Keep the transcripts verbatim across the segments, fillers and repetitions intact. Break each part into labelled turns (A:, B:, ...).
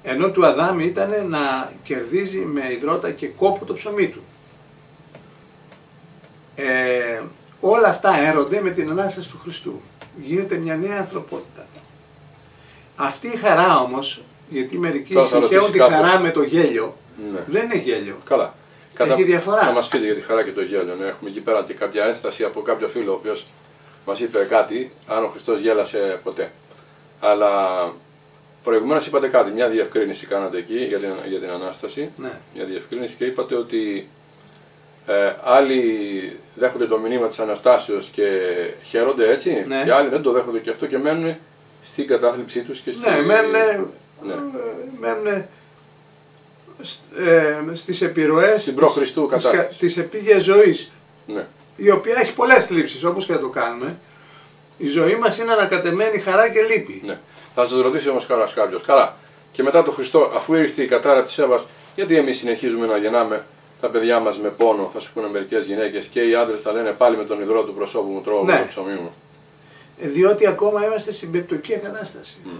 A: Ενώ του Αδάμ ήταν να κερδίζει με υδρότα και κόπο το ψωμί του. Ε, όλα αυτά έρονται με την Ανάσταση του Χριστού. Γίνεται μια νέα ανθρωπότητα. Αυτή η χαρά όμως, γιατί μερικοί συγχαίουν τη χαρά με το γέλιο, ναι. δεν είναι γέλιο.
B: Καλά.
A: Έχει
B: Κατα...
A: διαφορά.
B: Θα μας πείτε για τη χαρά και το γέλιο. Ναι. Έχουμε εκεί πέρα και κάποια ένσταση από κάποιο φίλο, ο οποίος μας είπε κάτι, αν ο Χριστός γέλασε ποτέ. Αλλά προηγουμένως είπατε κάτι, μια διευκρίνηση κάνατε εκεί για την, για την Ανάσταση.
A: Ναι.
B: Μια διευκρίνηση και είπατε ότι ε, άλλοι δέχονται το μηνύμα της Αναστάσεως και χαίρονται έτσι,
A: ναι.
B: και άλλοι δεν το δέχονται και αυτό και μένουν στην κατάθλιψή τους και στη...
A: Ναι, μένουν,
B: ναι.
A: μένουν ε, στις επιρροές
B: στην προ-Χριστού κατάσταση.
A: Της επίγειας ζωής,
B: ναι.
A: η οποία έχει πολλές θλίψεις, όπως και να το κάνουμε. Η ζωή μας είναι ανακατεμένη χαρά και λύπη.
B: Ναι. Θα σας ρωτήσει όμως καλά κάποιος. Καλά. Και μετά τον Χριστό, αφού ήρθε η κατάρα της Εύας, γιατί εμείς συνεχίζουμε να γεννάμε τα παιδιά μας με πόνο, θα σου πούνε μερικές γυναίκες, και οι άντρες θα λένε πάλι με τον υδρό του προσώπου μου τρώω ναι. το ψωμί μου.
A: Διότι ακόμα είμαστε στην πεπτωκή κατάσταση. Mm.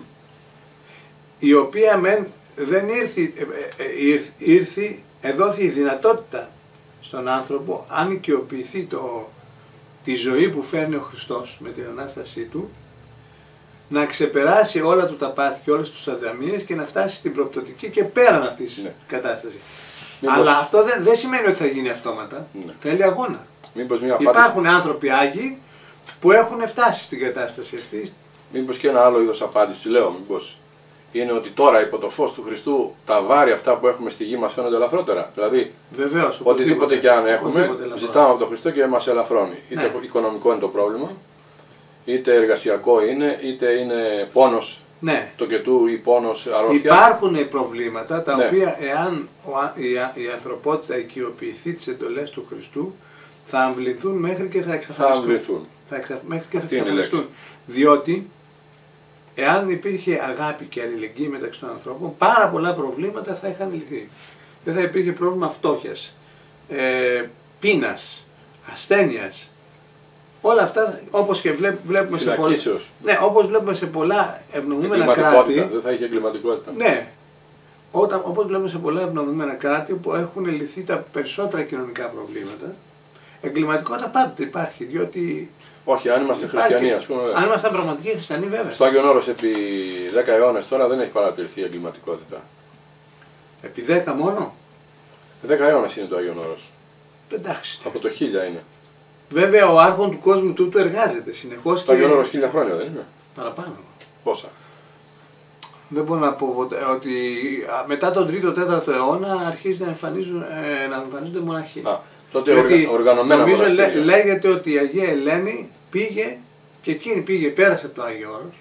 A: Η οποία μεν δεν ήρθε, ήρθε, ήρθε, εδόθη η δυνατότητα στον άνθρωπο, αν οικειοποιηθεί το, τη ζωή που φέρνει ο Χριστός με την Ανάστασή του, να ξεπεράσει όλα του τα πάθη και όλες τους αδυναμίες και να φτάσει στην προπτωτική και πέραν αυτής της ναι. κατάστασης. Μήπως... Αλλά αυτό δεν, δεν σημαίνει ότι θα γίνει αυτόματα. Ναι. Θέλει αγώνα.
B: Μήπως μια
A: Υπάρχουν
B: απάντηση...
A: άνθρωποι άγιοι που έχουν φτάσει στην κατάσταση αυτή.
B: Μήπως και ένα άλλο είδος απάντηση, λέω, μήπως είναι ότι τώρα υπό το φως του Χριστού τα βάρη αυτά που έχουμε στη γη μας φαίνονται ελαφρότερα. Δηλαδή,
A: βεβαίως,
B: οτιδήποτε και αν έχουμε, ζητάμε από τον Χριστό και μας ελαφρώνει. Είτε ναι. οικονομικό είναι το πρόβλημα, είτε εργασιακό είναι, είτε είναι πόνος
A: ναι.
B: το κετού ή πόνος αρρώστιας.
A: Υπάρχουν προβλήματα τα
B: ναι.
A: οποία εάν η, η ανθρωπότητα οικειοποιηθεί τις εντολές του Χριστού, θα αμβληθούν μέχρι και θα εξαφανιστούν.
B: Θα αμβληθούν.
A: Θα εξα... Μέχρι και θα εξαφανιστούν. Διότι, εάν υπήρχε αγάπη και αλληλεγγύη μεταξύ των ανθρώπων, πάρα πολλά προβλήματα θα είχαν λυθεί. Δεν θα υπήρχε πρόβλημα φτώχειας, ε, πείνας, ασθένειας. Όλα αυτά, όπως και βλέπ, βλέπουμε, σε πολλά, ναι, όπως βλέπουμε σε πολλά ευνοούμενα κράτη.
B: Δεν θα είχε εγκληματικότητα.
A: Ναι. Όταν, όπως βλέπουμε σε πολλά ευνοούμενα κράτη που έχουν λυθεί τα περισσότερα κοινωνικά προβλήματα, εγκληματικότητα πάντοτε υπάρχει, διότι...
B: Όχι, αν είμαστε υπάρχει, χριστιανοί, ας πούμε.
A: Αν είμαστε πραγματικοί χριστιανοί, βέβαια.
B: Στο Άγιον Όρος επί δέκα αιώνες τώρα δεν έχει παρατηρηθεί η εγκληματικότητα.
A: Επί δέκα μόνο.
B: δέκα αιώνες είναι το Άγιον Όρος.
A: Εντάξει.
B: Από το χίλια είναι.
A: Βέβαια ο άρχον του κόσμου τούτου εργάζεται συνεχώς.
B: Το Άγιον Όρος χίλια χρόνια δεν είναι.
A: Παραπάνω.
B: Πόσα.
A: Δεν μπορώ να πω ότι μετά τον τρίτο τέταρτο αιώνα αρχίζει να, εμφανίζουν, ε, να εμφανίζονται μοναχοί.
B: Α, τότε οργα, οργανωμένα
A: νομίζω
B: μοναστήρια.
A: Λέ, λέγεται ότι η Αγία Ελένη πήγε και εκείνη πήγε, πέρασε από το Άγιο Όρος.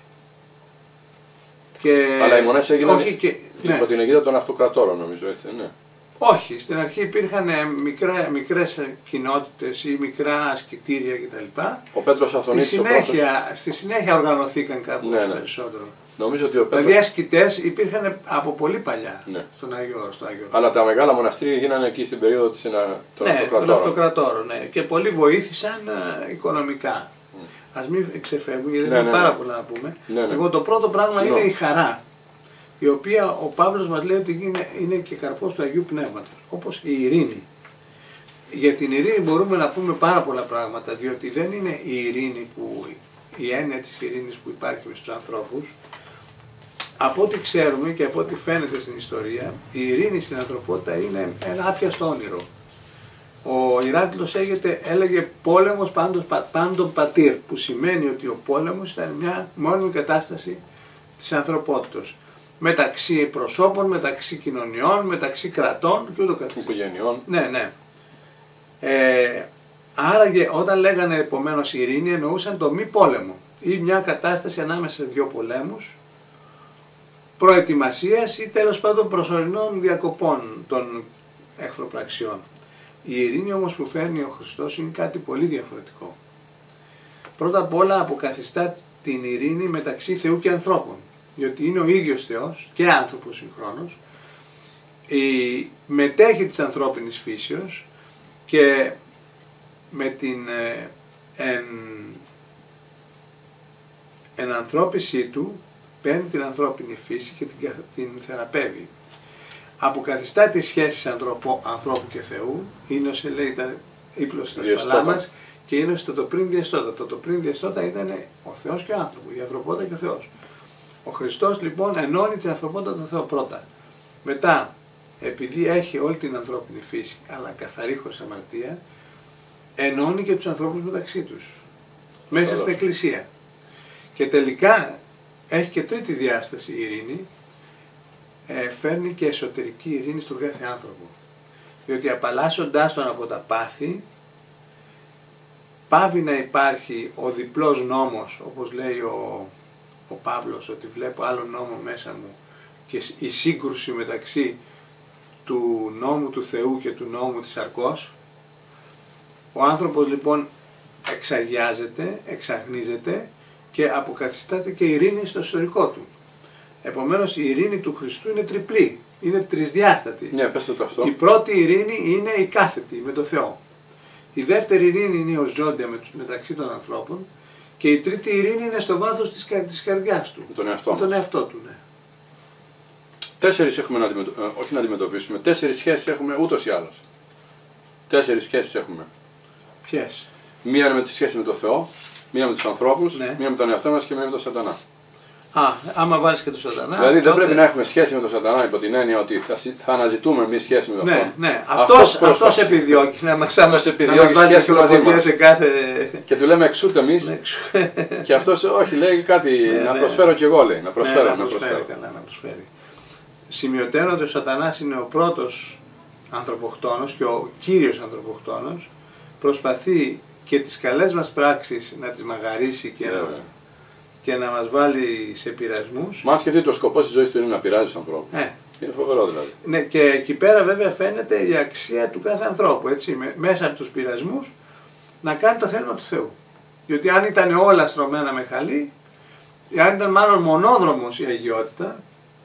A: Και...
B: Αλλά οι μονές έγιναν
A: όχι, και,
B: ναι. υπό την αιγίδα των αυτοκρατόρων, νομίζω, έτσι, ναι.
A: Όχι, στην αρχή υπήρχαν μικρά, μικρές κοινότητες ή μικρά ασκητήρια κτλ.
B: Ο Πέτρος Αθωνίτης
A: στη, συνέχεια, στη συνέχεια οργανωθήκαν κάπως ναι, ναι. περισσότερο.
B: Νομίζω ότι ο Πέτρος...
A: Δηλαδή ασκητές υπήρχαν από πολύ παλιά
B: ναι.
A: στον Άγιο Όρος.
B: Αλλά τα μεγάλα μοναστήρια γίνανε εκεί στην περίοδο της, των
A: ναι,
B: αυτοκρατόρων.
A: Των αυτοκρατόρων ναι. Και πολλοί βοήθησαν uh, οικονομικά. Mm. Ας μην ξεφεύγουμε γιατί
B: ναι,
A: είναι
B: ναι,
A: πάρα
B: ναι.
A: πολλά να πούμε.
B: Ναι, ναι.
A: Λοιπόν, το πρώτο πράγμα
B: Συνό.
A: είναι η χαρά, η οποία ο Παύλος μας λέει ότι είναι, είναι και καρπός του Αγίου Πνεύματος, όπως η ειρήνη. Για την ειρήνη μπορούμε να πούμε πάρα πολλά πράγματα, διότι δεν είναι η ειρήνη που, η έννοια της ειρήνης που υπάρχει στους ανθρώπους. Από ό,τι ξέρουμε και από ό,τι φαίνεται στην ιστορία, η ειρήνη στην ανθρωπότητα είναι ένα άπιαστο όνειρο. Ο Ηράκλειος έλεγε πόλεμος πάντων, πάντων πατήρ, που σημαίνει ότι ο πόλεμος ήταν μια μόνιμη κατάσταση της ανθρωπότητας. Μεταξύ προσώπων, μεταξύ κοινωνιών, μεταξύ κρατών και ούτω καθεξής.
B: Οικογενειών.
A: Ναι, ναι. Ε, άραγε όταν λέγανε επομένως ειρήνη εννοούσαν το μη πόλεμο ή μια κατάσταση ανάμεσα σε δύο πολέμους, προετοιμασίας ή τέλος πάντων προσωρινών διακοπών των εχθροπραξιών. Η ειρήνη όμως που φέρνει ο Χριστός είναι κάτι πολύ διαφορετικό. Πρώτα απ' όλα αποκαθιστά την ειρήνη μεταξύ Θεού και ανθρώπων, διότι είναι ο ίδιος Θεός και άνθρωπος συγχρόνως, η, μετέχει της ανθρώπινης φύσεως και με την ε, εν, ενανθρώπισή του παίρνει την ανθρώπινη φύση και την, την θεραπεύει. Αποκαθιστά τις σχέσεις ανθρώπου, ανθρώπου και Θεού, είναι όσο λέει ήταν ύπλος στα σπαλά μας και είναι όσο το πριν διαστότα. Το, το πριν διαστότα ήταν ο Θεός και ο άνθρωπο, η ανθρωπότητα και ο Θεός. Ο Χριστός λοιπόν ενώνει την ανθρωπότητα τον Θεό πρώτα. Μετά, επειδή έχει όλη την ανθρώπινη φύση, αλλά καθαρή χωρίς αμαρτία, ενώνει και τους ανθρώπους μεταξύ τους, μέσα στην Εκκλησία. Και τελικά έχει και τρίτη διάσταση η ειρήνη, ε, φέρνει και εσωτερική ειρήνη στον κάθε άνθρωπο. Διότι απαλλάσσοντάς τον από τα πάθη, πάβει να υπάρχει ο διπλός νόμος, όπως λέει ο, ο Παύλος, ότι βλέπω άλλο νόμο μέσα μου και η σύγκρουση μεταξύ του νόμου του Θεού και του νόμου της σαρκός. Ο άνθρωπος λοιπόν εξαγιάζεται, εξαγνίζεται και αποκαθιστάται και ειρήνη στο εσωτερικό του. Επομένως η ειρήνη του Χριστού είναι τριπλή, είναι τρισδιάστατη.
B: Ναι, πες το αυτό.
A: Η πρώτη ειρήνη είναι η κάθετη με το Θεό. Η δεύτερη ειρήνη είναι η οριζόντια μεταξύ των ανθρώπων και η τρίτη ειρήνη είναι στο βάθος της, της καρδιάς του.
B: Με τον εαυτό,
A: με τον εαυτό του. Ναι.
B: Τέσσερις έχουμε να αντιμετωπίσουμε, όχι να αντιμετωπίσουμε, τέσσερις σχέσεις έχουμε ούτως ή άλλως. Τέσσερις σχέσεις έχουμε.
A: Ποιες?
B: Μία είναι με τη σχέση με τον Θεό, μία με τους ανθρώπους,
A: ναι.
B: μία με τον εαυτό μας και μία με τον Σατανά.
A: Α, άμα βάλεις και τον Σατανά.
B: Δηλαδή
A: τότε...
B: δεν πρέπει να έχουμε σχέση με τον Σατανά υπό την έννοια ότι θα, θα αναζητούμε μια σχέση με τον Θεό.
A: Ναι, ναι. Αυτός, αυτός, αυτός επιδιώκει να μας,
B: αυτός επιδιώκει να μας σχέση μαζί μας.
A: Σε κάθε...
B: Και του λέμε εξούτε εμείς. Και αυτός όχι, λέει κάτι ναι, να προσφέρω ναι. κι εγώ, λέει. Να προσφέρω,
A: ναι,
B: να,
A: να
B: προσφέρω.
A: προσφέρει. Καλά, να προσφέρει. Σημειωτέρω ότι ο Σατανάς είναι ο πρώτος ανθρωποχτόνος και ο κύριος ανθρωποχτόνος. Προσπαθεί και τις καλές μας πράξεις να τις μαγαρίσει και, yeah. να, και να μας βάλει σε πειρασμούς.
B: Μα αν σκεφτείτε, ο σκοπός της ζωής του είναι να πειράζει τους ανθρώπους.
A: Ε.
B: Είναι φοβερό δηλαδή.
A: Ναι, και εκεί πέρα βέβαια φαίνεται η αξία του κάθε ανθρώπου, έτσι, με, μέσα από τους πειρασμούς να κάνει το θέλημα του Θεού. Διότι αν ήταν όλα στρωμένα με χαλί, αν ήταν μάλλον μονόδρομος η αγιότητα,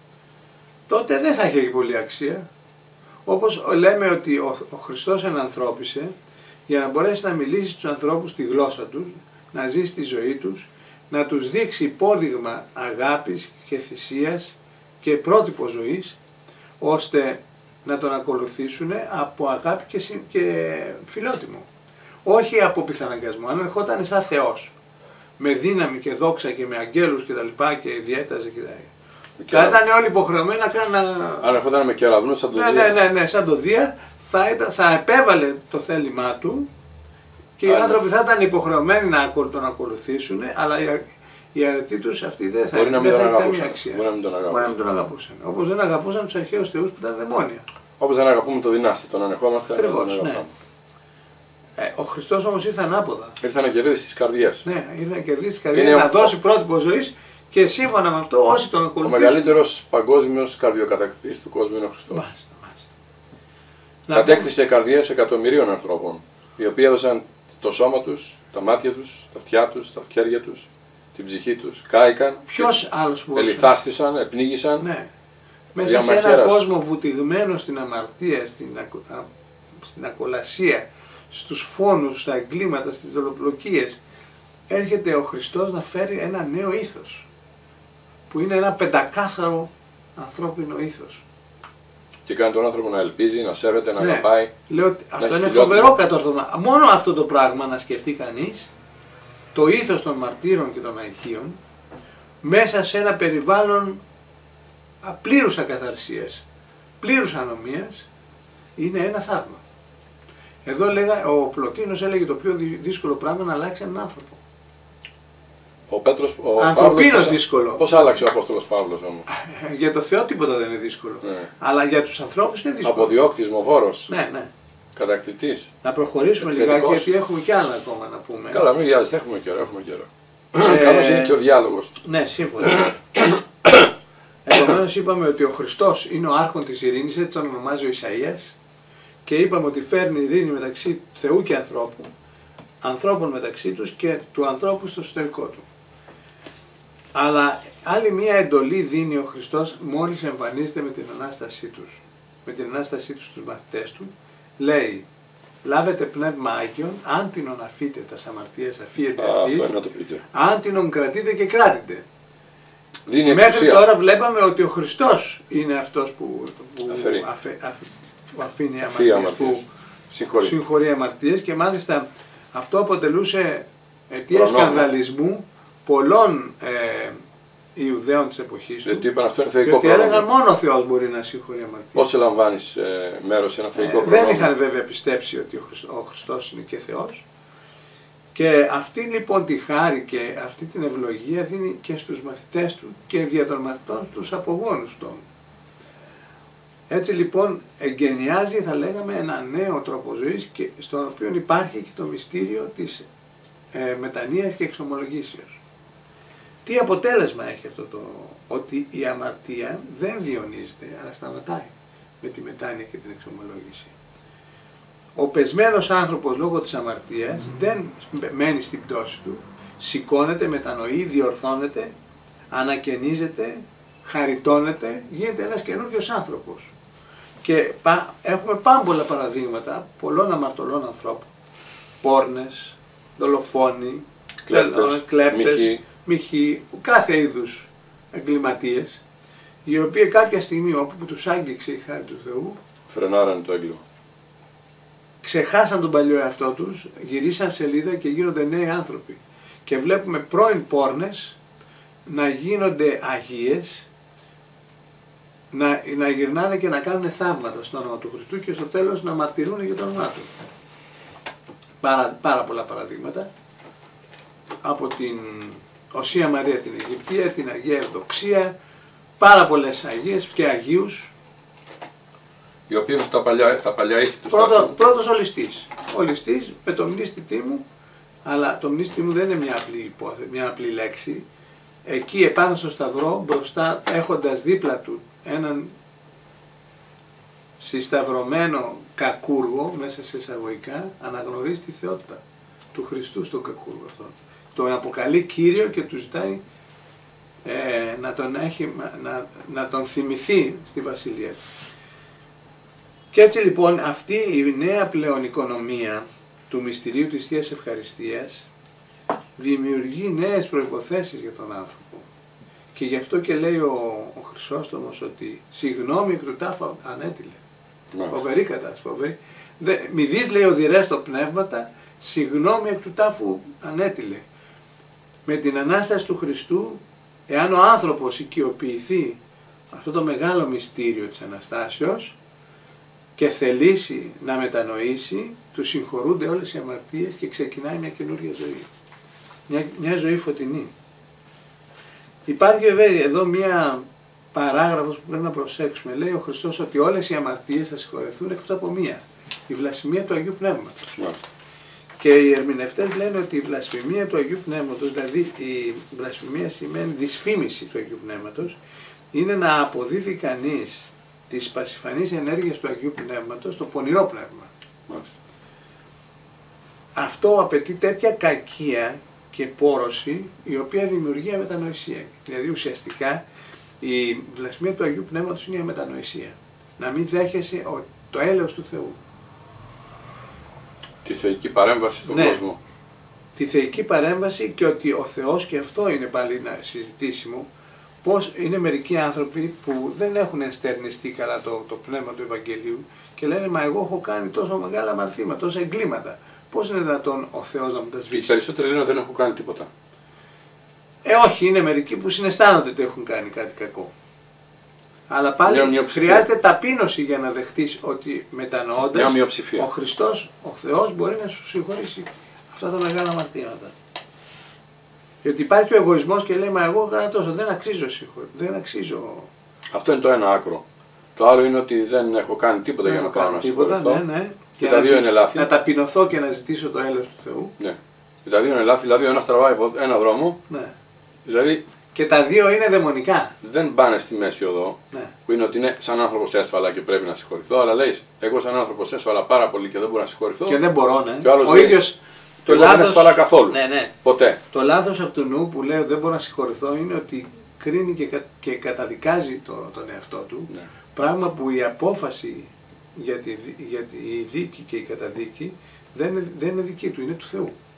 A: τότε δεν θα είχε πολύ αξία. Όπως λέμε ότι ο, ο Χριστός ενανθρώπισε για να μπορέσει να μιλήσει στους ανθρώπους τη γλώσσα τους, να ζήσει τη ζωή τους, να τους δείξει υπόδειγμα αγάπης και θυσίας και πρότυπο ζωής, ώστε να τον ακολουθήσουν από αγάπη και, συ, και φιλότιμο. Όχι από πιθαναγκασμό. Αν ερχόταν σαν Θεός, με δύναμη και δόξα και με αγγέλους και τα λοιπά και διέταζε και τα λοιπά. Θα ήταν όλοι υποχρεωμένοι να κάνουν...
B: Αν ερχόταν με κεραυνούς σαν το
A: ναι,
B: Δία.
A: Ναι, ναι, ναι, σαν το Δία, θα, ήταν, θα επέβαλε το θέλημά του και οι άνθρωποι θα ήταν υποχρεωμένοι να τον ακολουθήσουν, αλλά η, η αρετή τους αυτή δεν θα,
B: Μπορεί
A: δεν
B: να
A: θα
B: έχει
A: καμία αξία.
B: Μπορεί να μην τον αγαπούσαν.
A: Μπορεί να μην τον αγαπούσαν. Όπως δεν αγαπούσαν τους αρχαίους θεούς που ήταν δαιμόνια.
B: Όπως δεν αγαπούμε το δυνάστη, τον ανεχόμαστε.
A: Ακριβώς, ναι. Ε, ο Χριστός όμως ήρθε ανάποδα.
B: Ήρθε να κερδίσει τις καρδιές.
A: Ναι, ήρθε να κερδίσει τις καρδιές, να ο... δώσει πρότυπο ζωής και σύμφωνα με αυτό όσοι τον ακολουθήσουν.
B: Ο μεγαλύτερος παγκόσμιος καρδιοκατακτητής του κόσμου είναι ο Χριστός.
A: Μάλιστα, μάλιστα.
B: Κατέκτησε καρδιές εκατομμυρίων ανθρώπων, οι οποίοι έδωσαν το σώμα τους, τα μάτια τους, τα αυτιά τους, τα χέρια τους, την ψυχή τους. Κάηκαν,
A: ποιος άλλος μπορούσε?
B: ελιθάστησαν, επνίγησαν.
A: Ναι. Μέσα σε έναν κόσμο βουτυγμένο στην αμαρτία, στην, ακο... στην ακολασία, στους φόνους, στα εγκλήματα, στις δολοπλοκίες, έρχεται ο Χριστός να φέρει ένα νέο ήθος, που είναι ένα πεντακάθαρο ανθρώπινο ήθος.
B: Και κάνει τον άνθρωπο να ελπίζει, να σέβεται, να
A: ναι.
B: αγαπάει.
A: Λέω ότι αυτό είναι φοβερό κατόρθωμα. Μόνο αυτό το πράγμα να σκεφτεί κανείς, το ήθος των μαρτύρων και των αγίων, μέσα σε ένα περιβάλλον πλήρους ακαθαρσίας, πλήρους ανομίας, είναι ένα θαύμα. Εδώ λέγα, ο Πλωτίνος έλεγε το πιο δύσκολο πράγμα να αλλάξει έναν άνθρωπο.
B: Ο Πέτρος, ο
A: ανθρωπίνος
B: Παύλος,
A: δύσκολο.
B: Πώς άλλαξε ο Απόστολος Παύλος όμως?
A: Για το Θεό τίποτα δεν είναι δύσκολο. Ναι. Αλλά για τους ανθρώπους είναι δύσκολο.
B: Αποδιώκτης, μοβόρος.
A: Ναι, ναι.
B: Κατακτητής.
A: Να προχωρήσουμε λιγάκι γιατί έχουμε κι άλλα ακόμα να πούμε.
B: Καλά, μην βιάζετε, έχουμε καιρό. Έχουμε καιρό. Ε, Καλώς είναι και ο διάλογος.
A: Ναι, σύμφωνα. Επομένως είπαμε ότι ο Χριστός είναι ο άρχον της ειρήνης, έτσι τον ονομάζει ο Ισαΐας, και είπαμε ότι φέρνει ειρήνη μεταξύ Θεού και ανθρώπου, ανθρώπων μεταξύ τους και του ανθρώπου στο εσωτερικό του. Αλλά άλλη μία εντολή δίνει ο Χριστός μόλις εμφανίζεται με την Ανάστασή τους. Με την Ανάστασή τους στους μαθητές του, λέει, λάβετε πνεύμα Άγιον, αν την αφείτε τα αμαρτίας αφίετε αυτής, αν την κρατείτε και κράτητε.
B: Δίνει
A: Μέχρι
B: εξουσία.
A: τώρα βλέπαμε ότι ο Χριστός είναι αυτός που, που,
B: Αφαιρεί.
A: αφε, αφε, που αφήνει
B: Αφήνει
A: αμαρτίες, που
B: Συγχωρεί.
A: συγχωρεί αμαρτίες, και μάλιστα αυτό αποτελούσε αιτία
B: Προνόμιο.
A: σκανδαλισμού πολλών ε, Ιουδαίων της εποχής του,
B: Γιατί είπαν αυτό είναι
A: και
B: θεϊκό
A: ότι έλεγαν
B: προνόμιο.
A: μόνο ο Θεός μπορεί να συγχωρεί αμαρτίες.
B: Πώς λαμβάνεις ε, μέρος σε ένα θεϊκό
A: Ε,
B: προνόμιο.
A: δεν είχαν βέβαια πιστέψει ότι ο, Χριστ, ο Χριστός είναι και Θεός. Και αυτή λοιπόν τη χάρη και αυτή την ευλογία δίνει και στους μαθητές του και δια των μαθητών στους απογόνους του. Έτσι λοιπόν εγκαινιάζει, θα λέγαμε, ένα νέο τρόπο ζωής, και στον οποίο υπάρχει και το μυστήριο της ε, μετανοίας και εξομολογήσεως. Τι αποτέλεσμα έχει αυτό το, ότι η αμαρτία δεν διονύζεται, αλλά σταματάει με τη μετάνοια και την εξομολόγηση. Ο πεσμένος άνθρωπος λόγω της αμαρτίας δεν μένει στην πτώση του, σηκώνεται, μετανοεί, διορθώνεται, ανακαινίζεται, χαριτώνεται, γίνεται ένας καινούριος άνθρωπος. Και πα, έχουμε πάμπολα παραδείγματα πολλών αμαρτωλών ανθρώπων, πόρνες, δολοφόνοι,
B: Κλέπτες,
A: κλέπτες,
B: μοιχοί.
A: μοιχοί, κάθε είδους εγκληματίες, οι οποίοι κάποια στιγμή όπου τους άγγιξε η χάρη του Θεού,
B: Φρενάρανε το έγκλημα.
A: ξεχάσαν τον παλιό εαυτό τους, γυρίσαν σελίδα και γίνονται νέοι άνθρωποι. Και βλέπουμε πρώην πόρνες να γίνονται αγίες, να, να γυρνάνε και να κάνουν θαύματα στο όνομα του Χριστού, και στο τέλος να μαρτυρούν για το όνομά του. Πάρα, πάρα πολλά παραδείγματα από την Οσία Μαρία την Αιγυπτία, την Αγία Ευδοξία, πάρα πολλές αγίες και αγίους.
B: Οι οποίοι έχουν τα παλιά, τα παλιά ήθη του
A: Πρώτο,
B: σταθμού.
A: πρώτος ο ληστής. Ο ληστής με το μνήστητή μου, αλλά το μνήστητή μου δεν είναι μια απλή υπόθεση, μια απλή λέξη. Εκεί επάνω στο σταυρό, μπροστά, έχοντας δίπλα του έναν συσταυρωμένο κακούργο, μέσα σε εισαγωγικά, αναγνωρίζει τη θεότητα του Χριστού στον κακούργο αυτόν. Τον αποκαλεί Κύριο και του ζητάει ε, να, τον έχει, να, να τον θυμηθεί στη βασιλεία του. Και έτσι λοιπόν αυτή η νέα πλέον οικονομία του μυστηρίου της Θείας Ευχαριστίας δημιουργεί νέες προϋποθέσεις για τον άνθρωπο. Και γι' αυτό και λέει ο, ο Χρυσόστομος ότι συγγνώμη εκ του τάφου ανέτειλε. Φοβερή κατάσταση, φοβερή. Μη δεις, λέει, οδυρές το πνεύματα, συγγνώμη εκ του τάφου ανέτειλε. Με την Ανάσταση του Χριστού, εάν ο άνθρωπος οικειοποιηθεί αυτό το μεγάλο μυστήριο της Αναστάσεως και θελήσει να μετανοήσει, του συγχωρούνται όλες οι αμαρτίες και ξεκινάει μια καινούργια ζωή. Μια, μια ζωή φωτεινή. Υπάρχει βέβαια εδώ μια παράγραφος που πρέπει να προσέξουμε. Λέει ο Χριστός ότι όλες οι αμαρτίες θα συγχωρεθούν εκτός από μία. Η βλασφημία του Αγίου Πνεύματος.
B: Μάλιστα.
A: Και οι ερμηνευτές λένε ότι η βλασφημία του Αγίου Πνεύματος, δηλαδή η βλασφημία σημαίνει δυσφήμιση του Αγίου Πνεύματος, είναι να αποδίδει κανείς τις πασιφανείς ενέργειες του Αγίου Πνεύματος στο πονηρό πνεύμα.
B: Μάλιστα.
A: Αυτό απαιτεί τέτοια κακία και πόρωση, η οποία δημιουργεί αμετανοησία. Δηλαδή ουσιαστικά η βλασφημία του Αγίου Πνεύματος είναι η αμετανοησία. Να μην δέχεσαι το έλεος του Θεού.
B: Τη θεϊκή παρέμβαση στον
A: ναι.
B: κόσμο.
A: Τη θεϊκή παρέμβαση, και ότι ο Θεός, και αυτό είναι πάλι συζητήσιμο, πως είναι μερικοί άνθρωποι που δεν έχουν ενστερνιστεί καλά το, το πνεύμα του Ευαγγελίου και λένε, μα εγώ έχω κάνει τόσο μεγάλα αμαρτήματα, τόσα εγκλήματα. Πώς είναι δυνατόν ο Θεός να μου τα σβήσει?
B: Οι περισσότεροι λένε ότι δεν έχω κάνει τίποτα.
A: Ε, όχι, είναι μερικοί που συναισθάνονται ότι έχουν κάνει κάτι κακό. Αλλά πάλι χρειάζεται ταπείνωση για να δεχτείς ότι μετανοώντας, ο Χριστός, ο Θεός μπορεί να σου συγχωρήσει αυτά τα μεγάλα αμαρτήματα. Γιατί υπάρχει ο εγωισμός και λέει, μα εγώ έκανα τόσο, δεν αξίζω συγχωρή, δεν αξίζω.
B: Αυτό είναι το ένα άκρο. Το άλλο είναι ότι δεν έχω κάνει τίποτα
A: δεν
B: για να πάω να
A: τίποτα,
B: συγχωρηθώ.
A: ναι, ναι.
B: Και τα δύο είναι λάθη.
A: Να ταπεινωθώ και να ζητήσω το έλεος του Θεού.
B: Ναι. Και τα δύο είναι λάθη, δηλαδή ο ένας τραβάει ένα δρόμο.
A: Ναι.
B: Δηλαδή,
A: και τα δύο είναι δαιμονικά.
B: Δεν πάνε στη μέση οδό,
A: ναι.
B: που είναι ότι είναι σαν άνθρωπος έσφαλα και πρέπει να συγχωρηθώ, αλλά λέει, εγώ σαν άνθρωπος έσφαλα πάρα πολύ και δεν μπορώ να συγχωρηθώ.
A: Και δεν μπορώ, ναι.
B: Και ο,
A: ο ίδιος.
B: Το λάθος, δεν έσφαλα καθόλου.
A: Ναι, ναι.
B: Ποτέ.
A: Το λάθος αυτού νου που λέει δεν μπορώ να συγχωρηθώ είναι ότι κρίνει και, κα, και καταδικάζει το, τον εαυτό του.
B: Ναι.
A: Πράγμα που η απόφαση για τη, για τη η δίκη και η καταδίκη δεν είναι, δεν είναι δική του, είναι του Θεού.